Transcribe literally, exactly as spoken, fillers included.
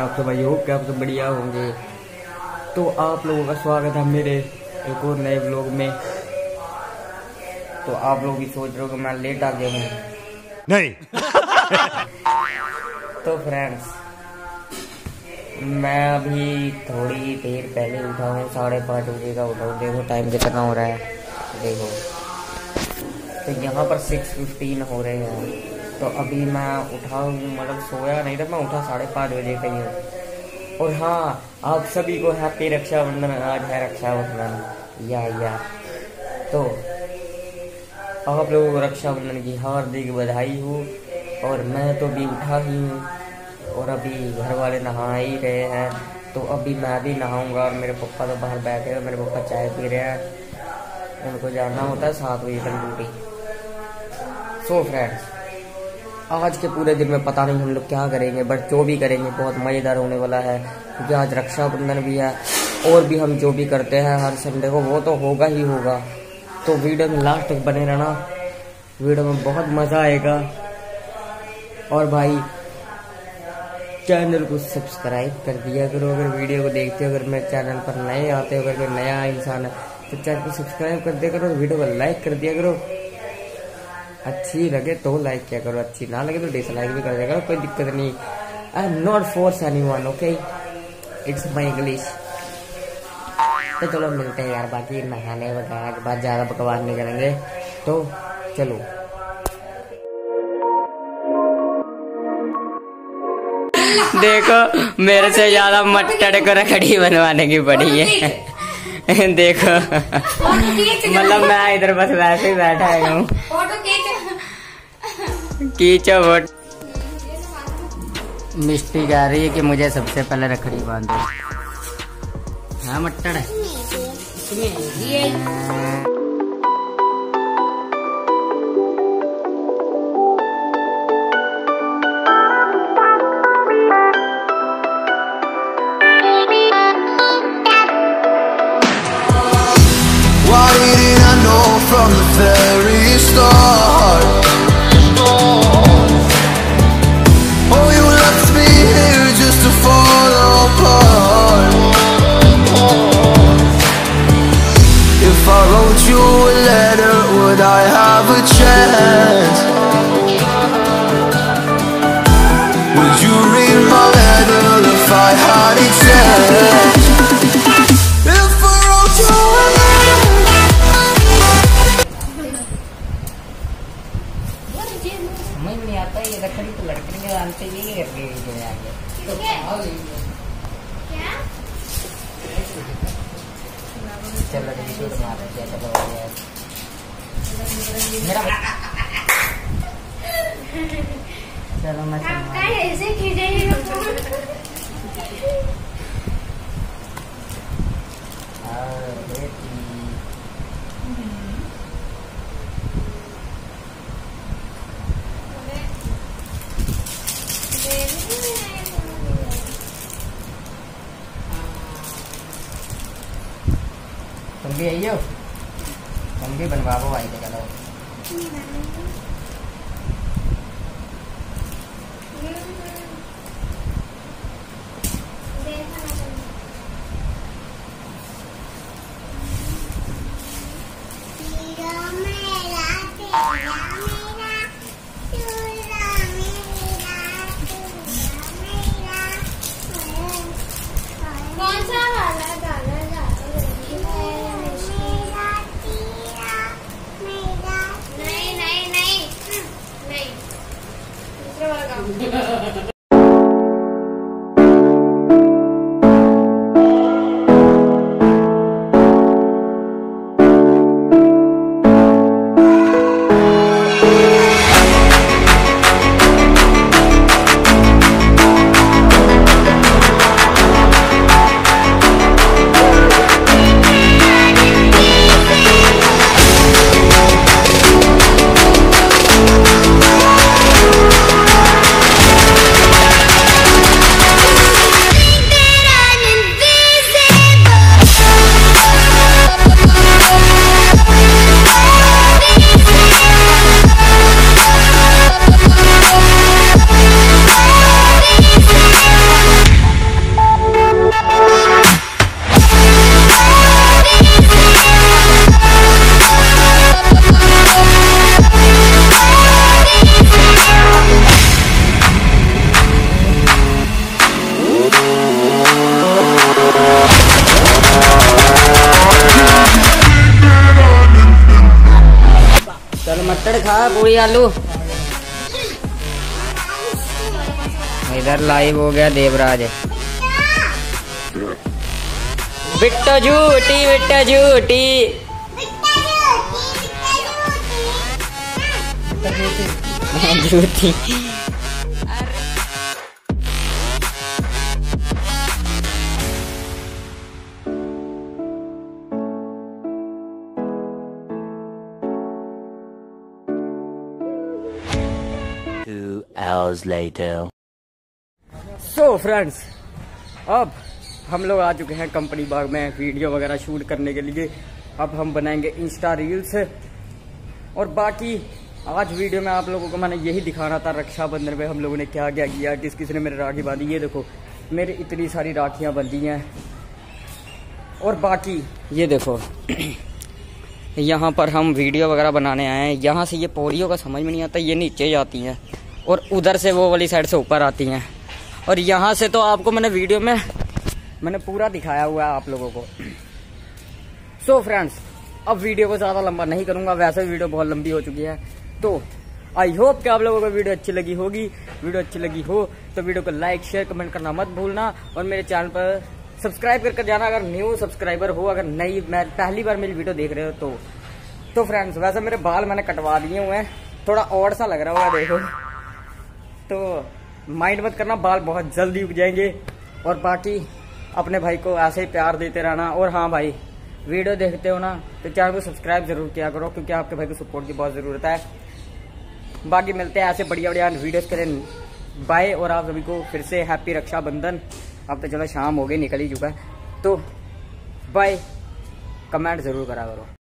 आप सब भाई होप कि आप सब बढ़िया होंगे। तो आप लोगों का स्वागत है मेरे एक और नए व्लॉग में। तो आप लोग भी सोच रहे हो कि मैं लेट आ गया हूँ। नहीं। तो फ्रेंड्स, मैं अभी थोड़ी देर पहले उठा हूँ, साढ़े पाँच बजे का उठा हूँ। देखो टाइम कितना हो रहा है, देखो तो यहाँ पर सिक्स फिफ्टीन हो रहे हैं। तो अभी मैं उठा हूँ, मतलब सोया नहीं था, मैं उठा साढ़े पाँच बजे का ही हूँ। और हाँ, आप सभी को हैप्पी रक्षाबंधन। आज है रक्षाबंधन या या तो आप लोगों को रक्षाबंधन की हार्दिक बधाई हो। और मैं तो भी उठा ही हूँ और अभी घर वाले नहा ही रहे हैं, तो अभी मैं भी नहाऊंगा। और मेरे पापा तो बाहर बैठे हैं, मेरे पापा चाय पी रहे हैं, उनको जाना होता है सात बजे तक ड्यूटी। सो फ्रेंड्स, आज के पूरे दिन में पता नहीं हम लोग क्या करेंगे, बट जो भी करेंगे बहुत मज़ेदार होने वाला है, क्योंकि आज रक्षाबंधन भी है। और भी हम जो भी करते हैं हर संडे को, वो तो होगा ही होगा। तो वीडियो में लास्ट तक बने रहना, वीडियो में बहुत मज़ा आएगा। और भाई चैनल को सब्सक्राइब कर दिया करो अगर वीडियो को देखते हो। अगर मेरे चैनल पर नए आते हो, अगर कोई नया इंसान है तो चैनल को सब्सक्राइब कर दिया करो, वीडियो को लाइक कर दिया करो। अच्छी लगे तो लाइक किया करो, अच्छी ना लगे तो डिसलाइक भी कर दिया करो, कोई दिक्कत नहीं। I am not force anyone, okay, it's my English. तो चलो मिलते हैं यार, बाकी नहाने वगैरह के बाद ज़्यादा बकवास नहीं करेंगे। तो चलो, देखो मेरे से ज्यादा मट्टड़ को रखड़ी बनवाने की पड़ी है। देखो मतलब मैं इधर बस वैसे ही बैठा हूँ। कीचो वोट मिस्टी कह रही है कि मुझे सबसे पहले रखड़ी बांधो। हाँ मट्टड़ है। Why didn't I know from the very start? Oh, you left me here just to fall apart. If I wrote you a letter, would I have a chance? Would you read my letter if I had a chance? If I wrote you a समझ नहीं आता ये रखड़ी तो लड़के के डालते ही करके जो आगे तो चलो रिश्वत मार दिया। चलो मेरा चलो मैं ऐसे तुम भी आई हो, तुम भी बनवाओ भाई के। चलो कौन सा वाला गाना? नहीं नहीं नहीं नहीं, दूसरा वाला गाओ। पूरी आलू। इधर लाइव हो गया देवराज। बिट्टो झूठी बिट्टो झूठी झूठी। Two hours later. So friends, अब हम लोग आ चुके हैं कंपनी बाग में वीडियो वगैरह शूट करने के लिए। अब हम बनाएंगे इंस्टा रील्स। और बाकी आज वीडियो में आप लोगों को मैंने यही दिखाना था रक्षाबंधन में हम लोगों ने क्या क्या किया, किस किस ने मेरे राखी बांधी। ये देखो मेरी इतनी सारी राखियाँ बंधी हैं। और बाकी ये देखो यहाँ पर हम वीडियो वगैरह बनाने आए हैं। यहाँ से ये पोलियो का समझ में नहीं आता, ये नीचे जाती हैं और उधर से वो वाली साइड से ऊपर आती हैं। और यहाँ से तो आपको मैंने वीडियो में मैंने पूरा दिखाया हुआ है आप लोगों को। सो फ्रेंड्स, अब वीडियो को ज़्यादा लंबा नहीं करूँगा, वैसे भी वीडियो बहुत लंबी हो चुकी है। तो आई होप कि आप लोगों को वीडियो अच्छी लगी होगी। वीडियो अच्छी लगी हो तो वीडियो को लाइक शेयर कमेंट करना मत भूलना। और मेरे चैनल पर सब्सक्राइब करके जाना अगर न्यू सब्सक्राइबर हो, अगर नई मैं पहली बार मेरी वीडियो देख रहे हो तो। तो फ्रेंड्स, वैसे मेरे बाल मैंने कटवा दिए हुए हैं, थोड़ा ऑड सा लग रहा होगा देखो, तो माइंड मत करना, बाल बहुत जल्दी उग जाएंगे। और बाकी अपने भाई को ऐसे ही प्यार देते रहना। और हाँ भाई, वीडियो देखते हो ना तो चैनल को सब्सक्राइब जरूर किया करो, क्योंकि आपके भाई को सपोर्ट की बहुत ज़रूरत है। बाकी मिलते हैं ऐसे बढ़िया बढ़िया वीडियोस करें। बाय। और आप सभी को फिर से हैप्पी रक्षाबंधन। अब तो चलो शाम हो गई, निकल ही चुका है, तो बाय। कमेंट ज़रूर करा करो।